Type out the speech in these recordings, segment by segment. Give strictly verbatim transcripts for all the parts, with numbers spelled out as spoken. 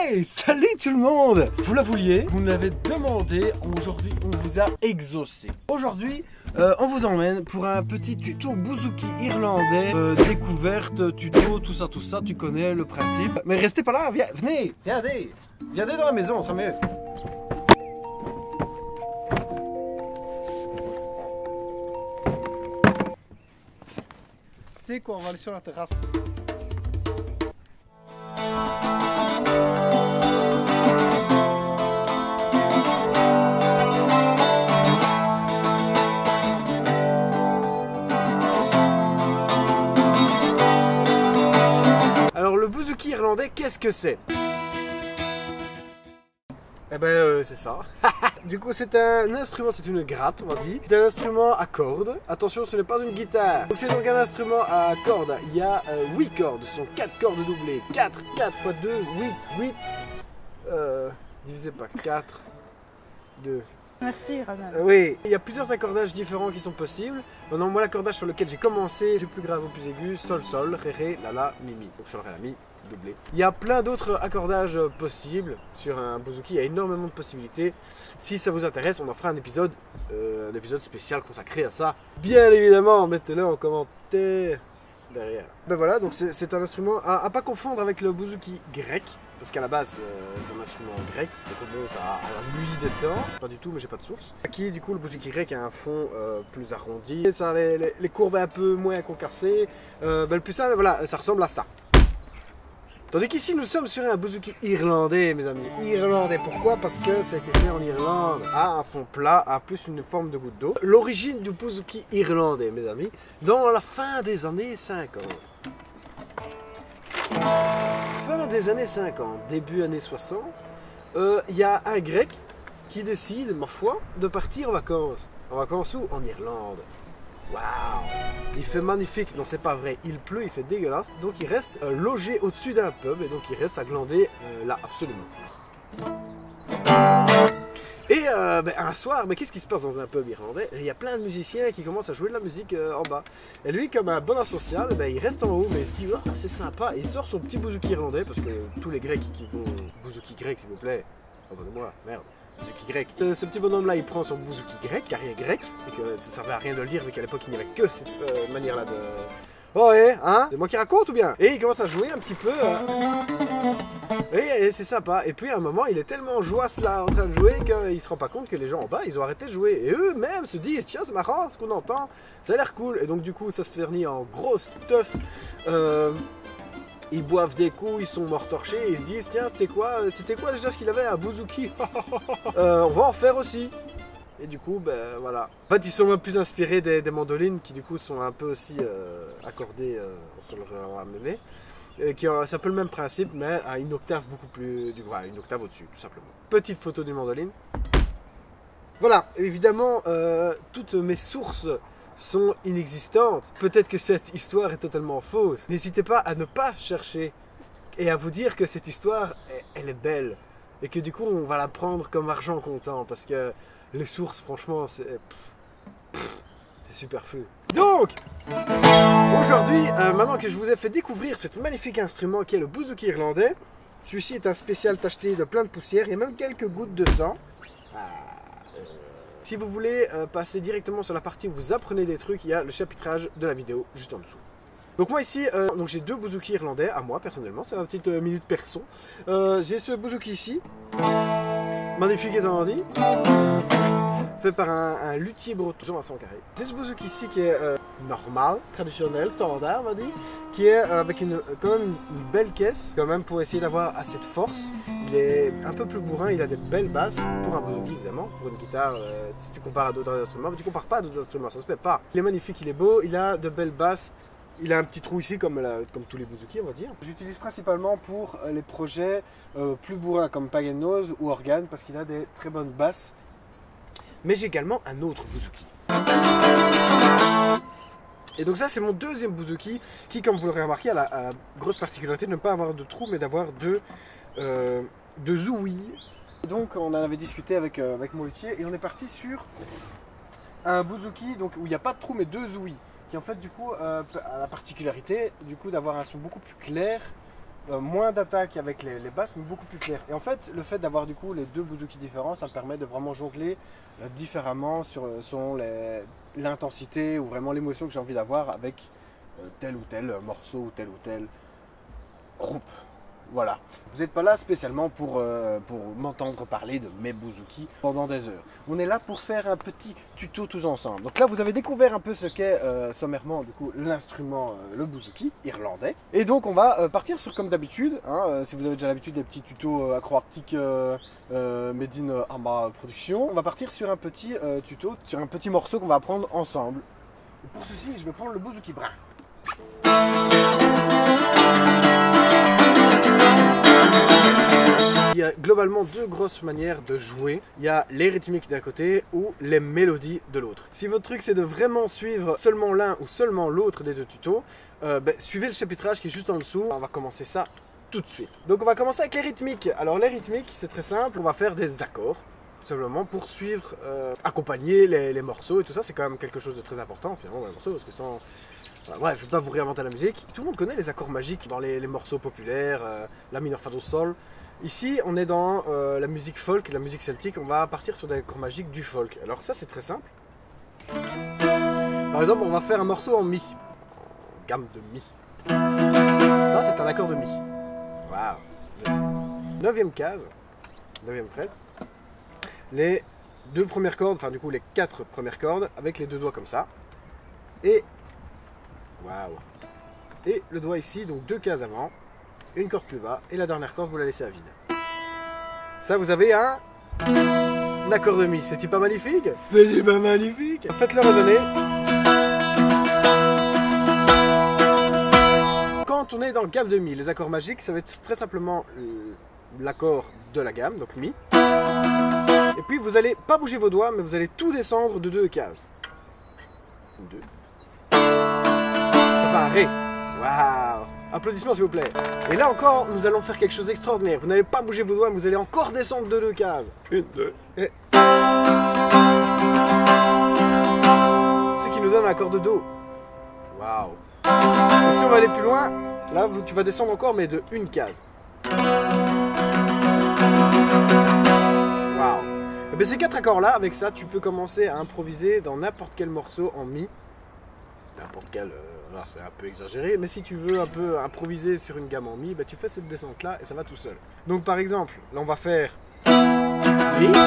Hey, salut tout le monde! Vous la vouliez, vous me l'avez demandé, aujourd'hui on vous a exaucé. Aujourd'hui, euh, on vous emmène pour un petit tuto bouzouki irlandais, euh, découverte, tuto, tout ça, tout ça, tu connais le principe. Mais restez pas là, viens, venez, viendez, viendez dans la maison, on sera mieux. C'est quoi, on va aller sur la terrasse. Alors le bouzouki irlandais, qu'est-ce que c'est? Eh ben euh, c'est ça. Du coup c'est un instrument, c'est une gratte on va dire. C'est un instrument à cordes. Attention, ce n'est pas une guitare. Donc c'est donc un instrument à cordes. Il y a euh, huit cordes, ce sont quatre cordes doublées. quatre, quatre fois deux, huit, huit. Euh, divisé par quatre, deux. Merci Ronan. Euh, oui, il y a plusieurs accordages différents qui sont possibles. Maintenant moi l'accordage sur lequel j'ai commencé, du plus grave au plus aigu, sol, sol, ré, ré, la, la, mi, mi. Donc sol, ré, la, mi. Doublé. Il y a plein d'autres accordages possibles sur un bouzouki, il y a énormément de possibilités. Si ça vous intéresse, on en fera un épisode, euh, un épisode spécial consacré à ça. Bien évidemment, mettez-le en commentaire derrière. Ben voilà, donc c'est un instrument à, à pas confondre avec le bouzouki grec, parce qu'à la base euh, c'est un instrument grec, donc on monte à, à la nuit des temps. Pas du tout, mais j'ai pas de source. Qui du coup le bouzouki grec a un fond euh, plus arrondi, et ça a les, les, les courbes un peu moins concassées. Euh, ben, le plus simple, voilà, ça ressemble à ça. Tandis qu'ici nous sommes sur un bouzouki irlandais mes amis. Irlandais, pourquoi? Parce que ça a été fait en Irlande, à un fond plat, à plus une forme de goutte d'eau. L'origine du bouzouki irlandais mes amis, dans la fin des années cinquante. Fin des années cinquante, début années soixante, il euh, y a un grec qui décide, ma foi, de partir en vacances. En vacances où? En Irlande. Waouh! Il fait magnifique, non c'est pas vrai, il pleut, il fait dégueulasse, donc il reste euh, logé au-dessus d'un pub et donc il reste à glander euh, là absolument. Et euh, ben, un soir, mais qu'est-ce qui se passe dans un pub irlandais? Il y a plein de musiciens qui commencent à jouer de la musique euh, en bas. Et lui, comme un bon asocial, ben, il reste en haut, mais il se dit oh, c'est sympa, et il sort son petit bouzouki irlandais, parce que tous les Grecs qui vont bouzouki grec s'il vous plaît, pardonnez-moi, merde. Bouzouki grec. Euh, ce petit bonhomme là il prend son bouzouki grec, car il est grec, et que ça servait à rien de le dire vu qu'à l'époque il n'y avait que cette euh, manière là de... Oh ouais, hein? C'est moi qui raconte ou bien? Et il commence à jouer un petit peu. Euh... Et, et c'est sympa. Et puis à un moment il est tellement joyeux là en train de jouer qu'il se rend pas compte que les gens en bas ils ont arrêté de jouer. Et eux-mêmes se disent tiens c'est marrant ce qu'on entend, ça a l'air cool. Et donc du coup ça se finit en grosse teuf. Euh... Ils boivent des coups, ils sont morts torchés et ils se disent tiens c'est quoi, c'était quoi déjà ce qu'il avait, un bouzouki. euh, On va en faire aussi. Et du coup ben voilà. En fait ils sont un peu plus inspirés des, des mandolines qui du coup sont un peu aussi euh, accordées euh, sur leur amené. C'est un peu le même principe mais à une octave beaucoup plus, du voilà, une octave au-dessus tout simplement. Petite photo d'une mandoline. Voilà, évidemment euh, toutes mes sources sont inexistantes. Peut-être que cette histoire est totalement fausse. N'hésitez pas à ne pas chercher et à vous dire que cette histoire, elle est belle. Et que du coup, on va la prendre comme argent comptant. Parce que les sources, franchement, c'est superflu. Donc, aujourd'hui, euh, maintenant que je vous ai fait découvrir ce magnifique instrument qui est le bouzouki irlandais, celui-ci est un spécial tacheté de plein de poussière. Il y a même quelques gouttes de sang. Ah. Si vous voulez euh, passer directement sur la partie où vous apprenez des trucs, il y a le chapitrage de la vidéo juste en dessous. Donc moi ici, euh, donc j'ai deux bouzouki irlandais à moi personnellement, c'est ma petite euh, minute perso. Euh, j'ai ce bouzouki ici, magnifique étant dit, fait par un, un luthier breton, Jean-Vincent Carré. J'ai ce bouzouki ici qui est euh, normal, traditionnel, standard on va dire, qui est euh, avec une, quand même une belle caisse, quand même pour essayer d'avoir assez de force. Il est un peu plus bourrin, il a des belles basses pour un bouzouki évidemment, pour une guitare, euh, si tu compares à d'autres instruments, mais tu compares pas à d'autres instruments, ça se fait pas. Il est magnifique, il est beau, il a de belles basses, il a un petit trou ici comme, la, comme tous les bouzouki on va dire. J'utilise principalement pour les projets euh, plus bourrins comme Pagan Nose ou Organe parce qu'il a des très bonnes basses. Mais j'ai également un autre bouzouki. Et donc ça c'est mon deuxième bouzouki qui comme vous l'aurez remarqué a la, a la grosse particularité de ne pas avoir de trou mais d'avoir deux euh, de zouilles. Donc on en avait discuté avec, euh, avec mon luthier et on est parti sur un bouzouki donc, où il n'y a pas de trou mais deux zouilles qui en fait du coup euh, a la particularité du coup d'avoir un son beaucoup plus clair euh, moins d'attaque avec les, les basses, mais beaucoup plus clair. Et en fait, le fait d'avoir du coup les deux bouzouki différents, ça me permet de vraiment jongler euh, différemment sur, euh, selon l'intensité ou vraiment l'émotion que j'ai envie d'avoir avec euh, tel ou tel morceau ou tel ou tel groupe. Voilà, vous n'êtes pas là spécialement pour, euh, pour m'entendre parler de mes bouzouki pendant des heures. On est là pour faire un petit tuto tous ensemble. Donc là, vous avez découvert un peu ce qu'est euh, sommairement du coup l'instrument, euh, le bouzouki irlandais. Et donc on va euh, partir sur comme d'habitude, hein, euh, si vous avez déjà l'habitude des petits tutos euh, acro-arctiques euh, euh, made in euh, Arma Production, on va partir sur un petit euh, tuto, sur un petit morceau qu'on va apprendre ensemble. Et pour ceci, je vais prendre le bouzouki brun. Il y a globalement deux grosses manières de jouer. Il y a les rythmiques d'un côté ou les mélodies de l'autre. Si votre truc c'est de vraiment suivre seulement l'un ou seulement l'autre des deux tutos, euh, ben, suivez le chapitrage qui est juste en dessous. On va commencer ça tout de suite. Donc on va commencer avec les rythmiques. Alors les rythmiques c'est très simple, on va faire des accords. Tout simplement pour suivre, euh, accompagner les, les morceaux et tout ça, c'est quand même quelque chose de très important finalement dans les morceaux parce que sans... Enfin, bref, je ne vais pas vous réinventer la musique. Tout le monde connaît les accords magiques dans les, les morceaux populaires, euh, la mineur fa do sol. Ici, on est dans euh, la musique folk et la musique celtique. On va partir sur des accords magiques du folk. Alors ça, c'est très simple. Par exemple, on va faire un morceau en mi, en gamme de mi. Ça, c'est un accord de mi. Waouh. Neuvième case, neuvième fret. Les deux premières cordes, enfin du coup les quatre premières cordes avec les deux doigts comme ça. Et waouh. Et le doigt ici, donc deux cases avant. Une corde plus bas et la dernière corde vous la laissez à vide. Ça vous avez un, un accord de mi. C'est-il pas magnifique? C'est-il pas magnifique? Faites-le résonner. Quand on est dans gamme de mi, les accords magiques, ça va être très simplement l'accord de la gamme, donc mi. Et puis vous allez pas bouger vos doigts, mais vous allez tout descendre de deux cases. Deux. Ça fait un ré. Waouh! Applaudissements s'il vous plaît. Et là encore, nous allons faire quelque chose d'extraordinaire. Vous n'allez pas bouger vos doigts, mais vous allez encore descendre de deux cases. Une, deux, et... Ce qui nous donne un accord de Do. Waouh. Et si on va aller plus loin, là tu vas descendre encore, mais de une case. Waouh. Et bien ces quatre accords-là, avec ça, tu peux commencer à improviser dans n'importe quel morceau en mi. N'importe quel... Euh... Là c'est un peu exagéré, mais si tu veux un peu improviser sur une gamme en mi, bah, tu fais cette descente là et ça va tout seul. Donc par exemple, là on va faire mi, mi,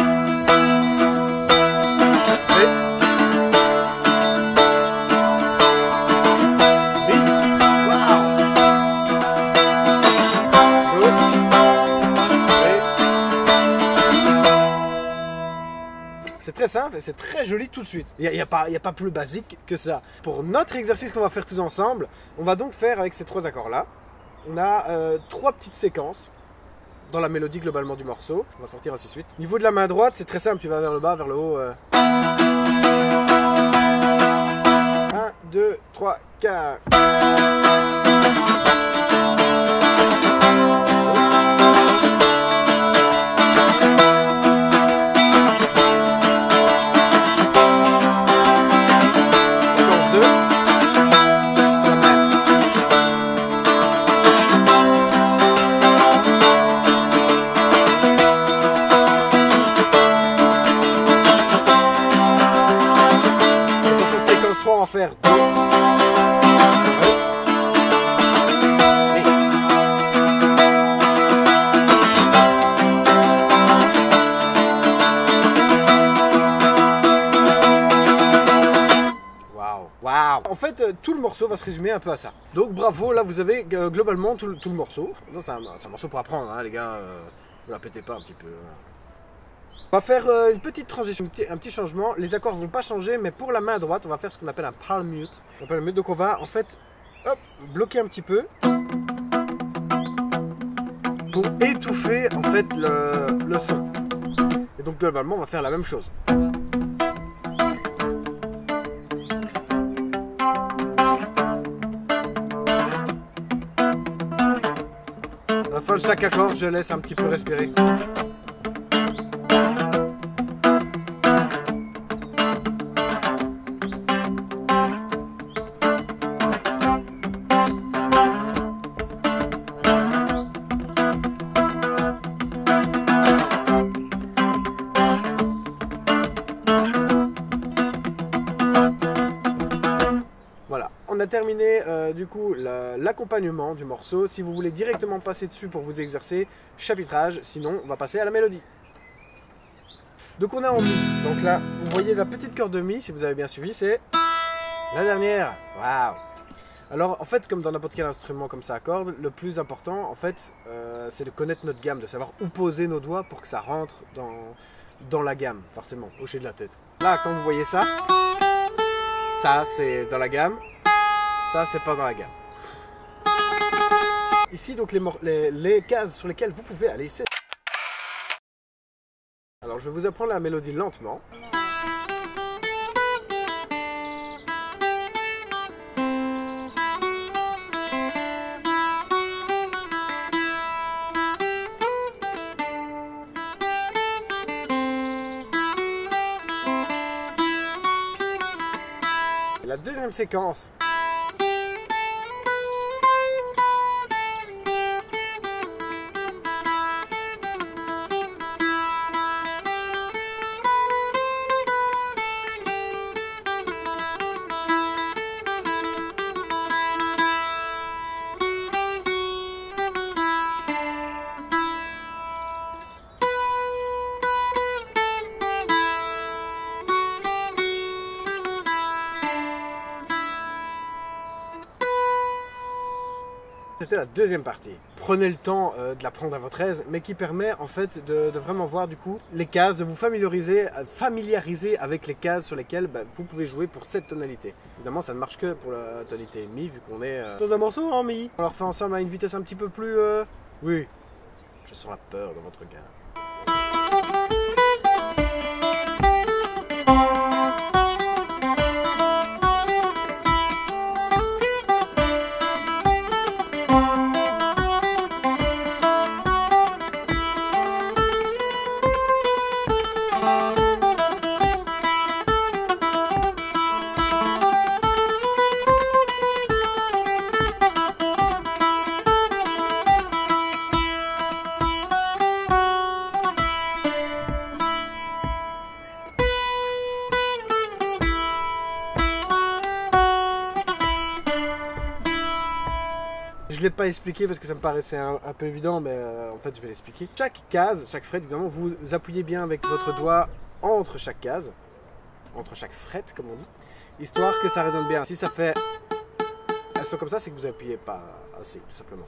waouh, c'est très simple et c'est très joli tout de suite. Il n'y a, a, pas, a pas plus basique que ça. Pour notre exercice qu'on va faire tous ensemble, on va donc faire avec ces trois accords-là. On a euh, trois petites séquences dans la mélodie globalement du morceau. On va partir ainsi de suite. Au niveau de la main droite, c'est très simple. Tu vas vers le bas, vers le haut. Euh... un, deux, trois, quatre. Faire deux. Waouh, waouh. En fait, euh, tout le morceau va se résumer un peu à ça. Donc bravo, là vous avez euh, globalement tout, tout le morceau. C'est un, un morceau pour apprendre, hein, les gars. Euh, ne la pétez pas un petit peu. On va faire euh, une petite transition, un petit, un petit changement. Les accords ne vont pas changer, mais pour la main droite, on va faire ce qu'on appelle un palm mute. On appelle un mute. Donc on va en fait hop, bloquer un petit peu pour étouffer en fait le, le son. Et donc globalement, on va faire la même chose. À la fin de chaque accord, je laisse un petit peu respirer. terminé euh, du coup l'accompagnement du morceau. Si vous voulez directement passer dessus pour vous exercer, chapitrage, sinon on va passer à la mélodie. Donc on est en mi, donc là vous voyez la petite corde de mi, si vous avez bien suivi, c'est la dernière. Waouh! Alors en fait, comme dans n'importe quel instrument comme ça à cordes, le plus important en fait euh, c'est de connaître notre gamme, de savoir où poser nos doigts pour que ça rentre dans, dans la gamme, forcément, hocher de la tête. Là quand vous voyez ça, ça c'est dans la gamme, ça c'est pas dans la gamme. Ici donc les, les, les cases sur lesquelles vous pouvez aller, c'est... Alors je vais vous apprendre la mélodie lentement. La deuxième séquence. C'était la deuxième partie. Prenez le temps euh, de l'apprendre à votre aise, mais qui permet en fait de, de vraiment voir du coup les cases, de vous familiariser, familiariser avec les cases sur lesquelles bah, vous pouvez jouer pour cette tonalité. Évidemment, ça ne marche que pour la tonalité mi, vu qu'on est euh, dans un morceau en mi. On le refait ensemble à une vitesse un petit peu plus... Euh... Oui, je sens la peur dans votre regard. Je ne l'ai pas expliqué parce que ça me paraissait un, un peu évident, mais euh, en fait je vais l'expliquer. Chaque case, chaque fret, évidemment, vous appuyez bien avec votre doigt entre chaque case, entre chaque fret comme on dit, histoire que ça résonne bien. Si ça fait un son comme ça, c'est que vous appuyez pas assez, tout simplement.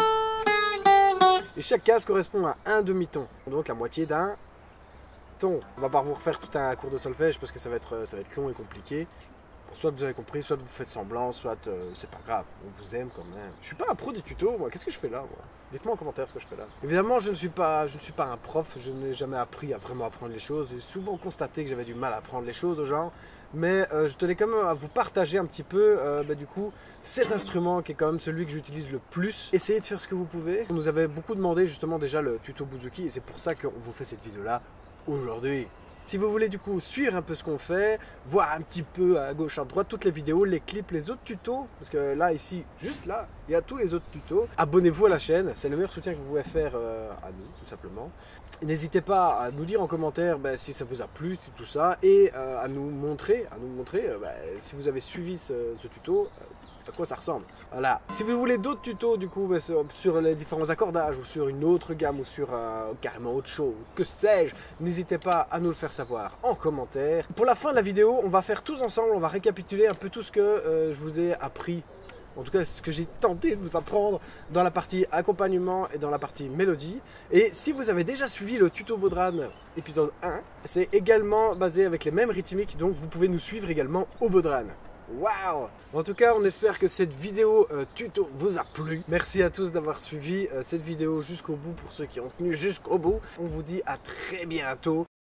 Et chaque case correspond à un demi-ton, donc la moitié d'un ton. On va pas vous refaire tout un cours de solfège parce que ça va être, ça va être long et compliqué. Soit vous avez compris, soit vous faites semblant, soit euh, c'est pas grave, on vous aime quand même. Je suis pas un pro des tutos, moi, qu'est-ce que je fais là, moi? Dites-moi en commentaire ce que je fais là. Évidemment, je ne suis pas, je ne suis pas un prof, je n'ai jamais appris à vraiment apprendre les choses. J'ai souvent constaté que j'avais du mal à apprendre les choses aux gens, mais euh, je tenais quand même à vous partager un petit peu, euh, bah, du coup, cet instrument qui est quand même celui que j'utilise le plus. Essayez de faire ce que vous pouvez. On nous avait beaucoup demandé justement déjà le tuto Bouzouki, et c'est pour ça qu'on vous fait cette vidéo-là aujourd'hui. Si vous voulez du coup suivre un peu ce qu'on fait, voir un petit peu à gauche, à droite, toutes les vidéos, les clips, les autres tutos, parce que là, ici, juste là, il y a tous les autres tutos. Abonnez-vous à la chaîne, c'est le meilleur soutien que vous pouvez faire euh, à nous, tout simplement. N'hésitez pas à nous dire en commentaire bah, si ça vous a plu, tout ça, et euh, à nous montrer, à nous montrer euh, bah, si vous avez suivi ce, ce tuto, euh, à quoi ça ressemble. Voilà. Si vous voulez d'autres tutos du coup bah, sur, sur les différents accordages ou sur une autre gamme ou sur euh, carrément autre chose, que sais-je, n'hésitez pas à nous le faire savoir en commentaire. Pour la fin de la vidéo, on va faire tous ensemble, on va récapituler un peu tout ce que euh, je vous ai appris. En tout cas, ce que j'ai tenté de vous apprendre dans la partie accompagnement et dans la partie mélodie. Et si vous avez déjà suivi le tuto Baudran épisode un, c'est également basé avec les mêmes rythmiques, donc vous pouvez nous suivre également au Baudran. Waouh! En tout cas, on espère que cette vidéo euh, tuto vous a plu. Merci à tous d'avoir suivi euh, cette vidéo jusqu'au bout, pour ceux qui ont tenu jusqu'au bout. On vous dit à très bientôt.